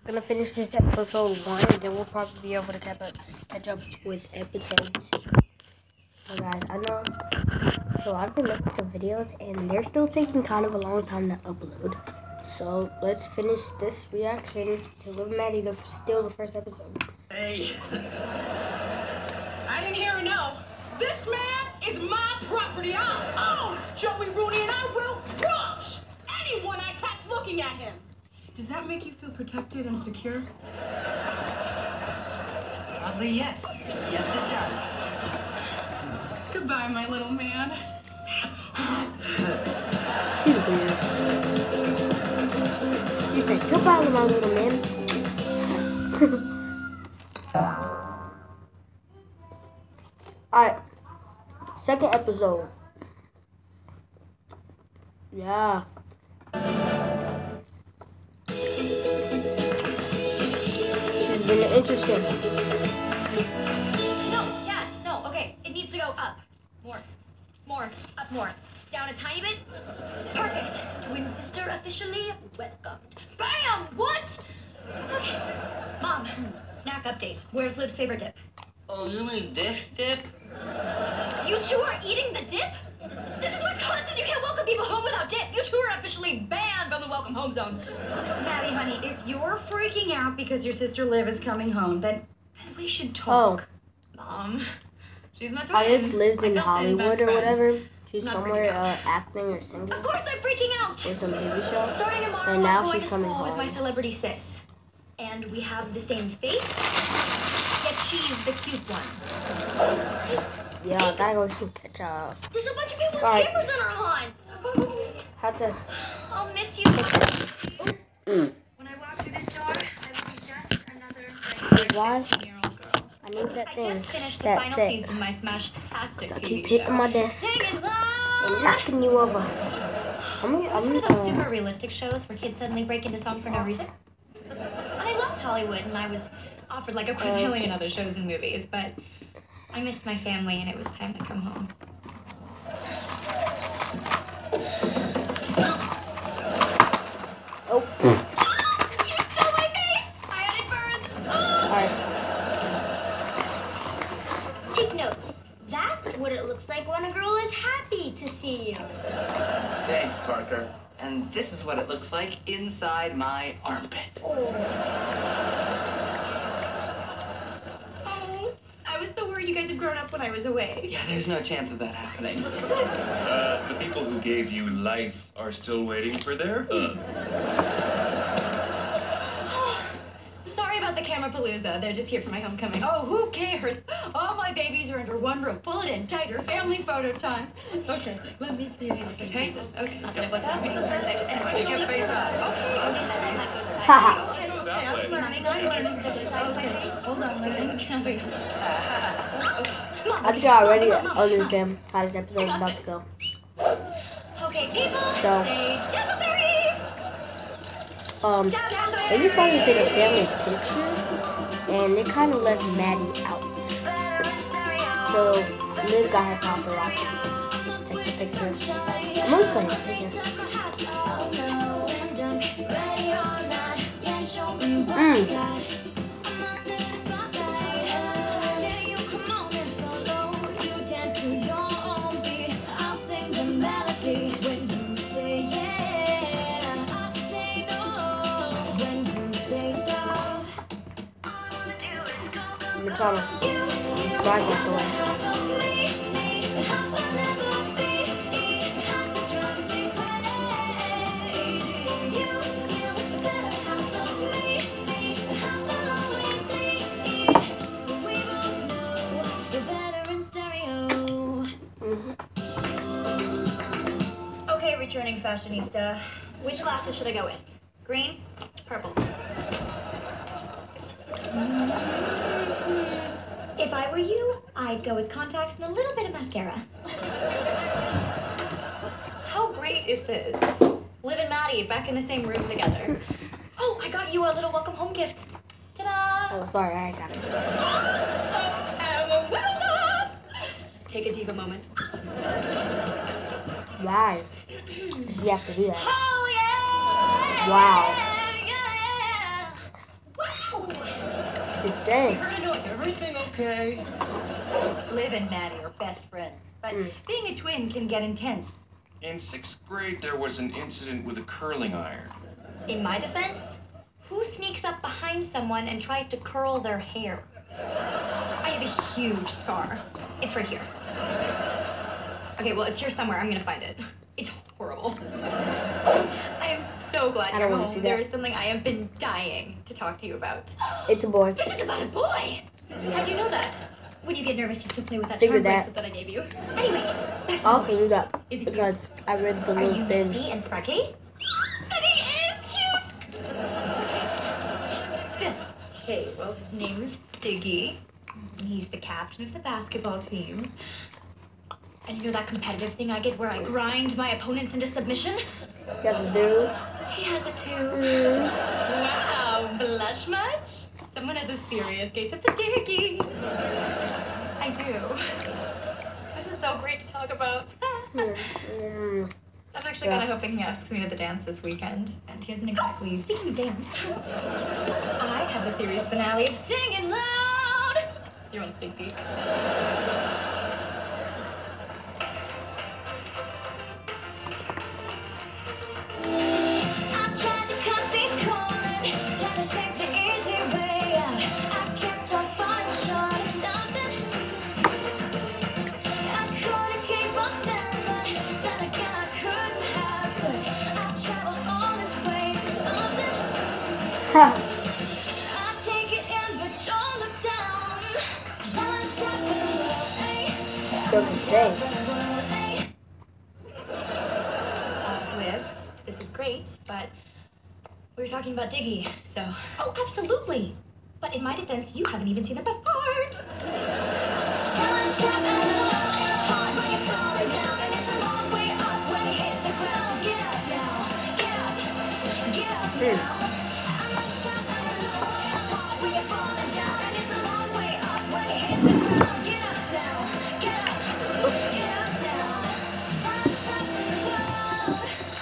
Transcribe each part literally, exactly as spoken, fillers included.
gonna finish this episode one, and then we'll probably be able to catch up, catch up with episode two. So guys, I know. So I've been looking at the videos, and they're still taking kind of a long time to upload. So let's finish this reaction to Live Maddie, the still the first episode. Hey. I didn't hear a no. This man is my property. I own Joey Rooney, and I will crush anyone I catch looking at him. Does that make you feel protected and secure? Oddly, yes. Yes, it does. Goodbye, my little man. She's weird. She said, goodbye, my little man. Alright. Second episode. Yeah. It's been interesting. No, Dad, no, okay. It needs to go up. More, more, up more. Down a tiny bit. Perfect. Twin sister officially welcomed. Bam! What? Okay. Mom, snack update. Where's Liv's favorite dip? Oh, you mean this dip? You two are eating the dip? This is Wisconsin. You can't welcome people home without dip. You two are officially banned from the welcome home zone. Maddie, honey, if you're freaking out because your sister Liv is coming home, then we should talk. Oh. Mom, she's my twin. I just lived in My built-in Hollywood best or friend. whatever. She's Not somewhere freaking out. uh, acting or singing Of course I'm freaking out. in some T V show. Starting tomorrow, And now I'm going she's to coming school with my home. celebrity sis. And we have the same face, yet she's the cute one. Yeah, I gotta go see catch up. There's a bunch of people with Alright. cameras on our lawn. How to I'll miss you. When I walk through this door, I will be just another why fifteen-year-old girl. I need that I thing just finished the that final said season of my smash-tastic I T V keep show. hitting my desk Sing it and loud. knocking you over. I'm gonna, It was I'm one of gonna, those super uh, realistic shows where kids suddenly break into song for no reason. And I loved Hollywood, and I was offered like a quadrillion other shows and movies, but I missed my family, and it was time to come home. oh, You stole my face! I had it first! alright. Take notes. That's what it looks like when a girl is happy to see you. Thanks, Parker. And this is what it looks like inside my armpit. Oh, I was so worried you guys had grown up when I was away. Yeah, there's no chance of that happening. Uh, the people who gave you life are still waiting for their hug. Sorry about the camera palooza. They're just here for my homecoming. Oh, who cares? All my babies are under one roof. Pull it in tighter. Family photo time. Okay, let me see if you can do this. Okay, not that it wasn't perfect. And Ready to get face up. Haha. Okay, okay, That I'm way. learning. I'm learning. The good side of my face. Hold on, like this. Okay, wait. Come on. I think I already understand how this episode is about to go. Okay, people, So. say Dazzleberry! Um, Dazzleberry! they decided to take a family picture, and they kind of left Maddie out. So Liv got her paparazzis to take the picture. I'm always playing this again. Mm. I'm trying to describe it the way. Okay, returning fashionista. Which glasses should I go with? Green? Purple? If I were you, I'd go with contacts and a little bit of mascara. How great is this? Liv and Maddie back in the same room together. Oh, I got you a little welcome home gift. Ta-da! Oh, sorry, I got it. I'm a wowza! Take a diva moment. Why? Does he have to do that? Oh, yeah! Wow. Yeah, yeah. It's saying. We heard a noise. Everything okay? Liv and Maddie are best friends, but Mm. being a twin can get intense. In sixth grade, there was an incident with a curling iron. In my defense, who sneaks up behind someone and tries to curl their hair? I have a huge scar. It's right here. Okay, well, it's here somewhere. I'm gonna find it. It's horrible. I am so glad I you're don't wanna see home. that. There is something I have been dying to talk to you about. It's a boy. This is about a boy! How'd you know that? When you get nervous, you still play with that Figured charm that. bracelet that I gave you. Anyway, back to I the also boy. knew that Is he because I read the Are little you thing. messy and sparkly? And he is cute! Still. Okay, well, his name is Diggy. And he's the captain of the basketball team. And you know that competitive thing I get where I grind my opponents into submission? Got this dude. He has it too. Wow, blush much? Someone has a serious case of the Diggies. I do. This is so great to talk about. Mm. I'm actually Yeah. kind of hoping he asks me to the dance this weekend. And he hasn't exactly. Speaking of dance, I have the series finale of Singing Loud. Do you want a sneak peek? I tried to cut these corners, tried to take the easy way out. I kept on falling short of something. I couldn't give up then, but then again I couldn't have. 'Cause I traveled all this way for something. Ha. I take it in, but don't look down. 'Cause I'm inside the world, eh? Don't be safe. Uh, Liv, this is great, but we were talking about Diggy, so. Oh, absolutely. But in my defense, you haven't even seen the best part. So inside the world, it's hard when you're falling down, and it's a long way up when you hit the ground. Get up now, get up, get up now. I'm inside the world, it's hard when you're falling down, and it's a long way up when you hit the ground. Get up now, get up, get up now. So inside the world.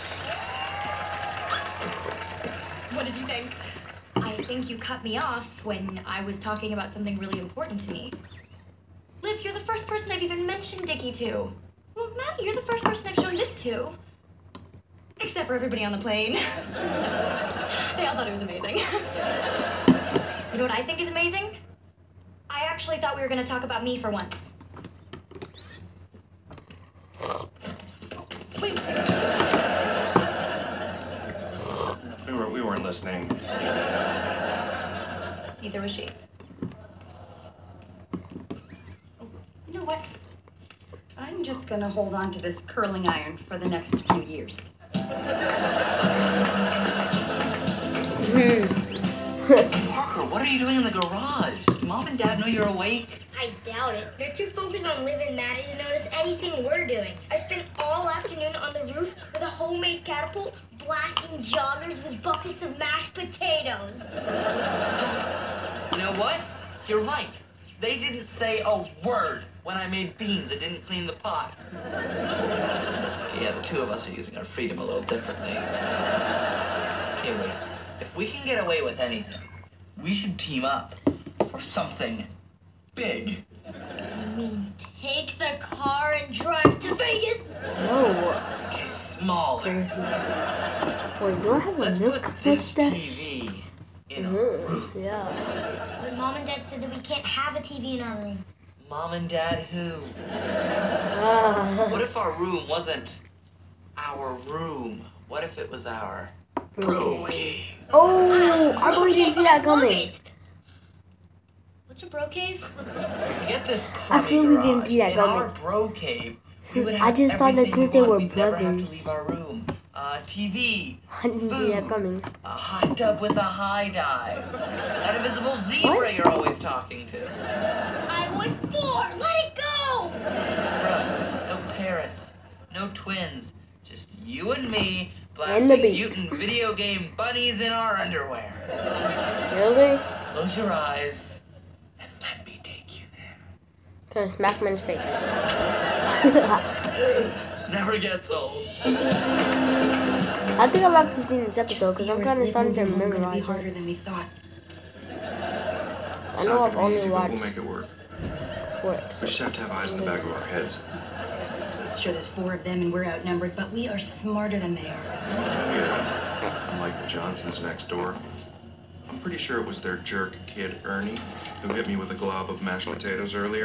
What did you think? I think you cut me off when I was talking about something really important to me. Liv, you're the first person I've even mentioned Diggy to. Well, Maddie, you're the first person I've shown this to. Except for everybody on the plane. They all thought it was amazing. You know what I think is amazing? I actually thought we were going to talk about me for once. Wait. We, were, we weren't listening. Neither was she. You know what? I'm just gonna hold on to this curling iron for the next few years. Parker, what are you doing in the garage? Did Mom and Dad know you're awake? I doubt it. They're too focused on Liv and Maddie to notice anything we're doing. I spent all afternoon on the roof with a homemade catapult, blasting joggers with buckets of mashed potatoes. You know what? You're right. They didn't say a word when I made beans and didn't clean the pot. Okay, yeah, the two of us are using our freedom a little differently. Okay, wait. If we can get away with anything, we should team up for something big. I mean, take the car and drive to Vegas? No. Okay, smaller. Crazy. Wait, do I have a Let's milk put this T mustache? V in a Mhm. room. Yeah. But Mom and Dad said that we can't have a T V in our room. Mom and Dad who? Ah. What if our room wasn't our room? What if it was our bro cave? Oh, I really didn't see that coming. What's a bro cave? Get this I crummy feel we garage. didn't see that In our coming. bro cave, we would I have just thought that everything since we they want. were We'd never have brothers. to leave our room. Uh, T V, I didn't see that food, coming. a hot tub with a high dive, that invisible zebra What? you're always talking to. I was four! Let it go! Bro, no parents, no twins, just you and me And the blasting beat. mutant video game bunnies in our underwear. Really? Close your eyes and let me take you there. Gonna smack him in his face. Never gets old. I think I've actually seen this episode because I'm kind of starting to memorize it. than we thought. I know I've not gonna be only easy, but watched we'll make it work. four We episodes. just have to have eyes in the back of our heads. Sure, there's four of them and we're outnumbered, but we are smarter than they are. Yeah. Unlike the Johnsons next door. I'm pretty sure it was their jerk kid, Ernie, who hit me with a glob of mashed potatoes earlier.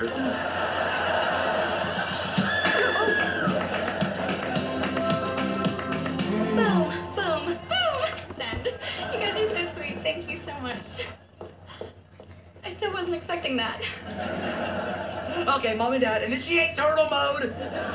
Boom, boom, boom. Send. You guys are so sweet. Thank you so much. I still wasn't expecting that. Okay, Mom and Dad, initiate turtle mode!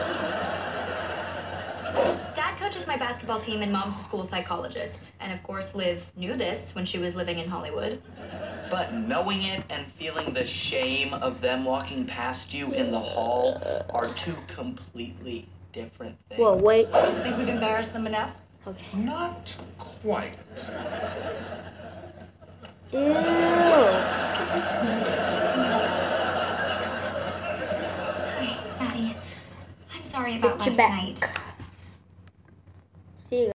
Dad coaches my basketball team and Mom's a school psychologist. And of course, Liv knew this when she was living in Hollywood. But knowing it and feeling the shame of them walking past you in the hall are two completely different things. Well, wait. Think we've embarrassed them enough? Okay. Not quite. Ew. Hi, Maddie. I'm sorry about Get your last back. night.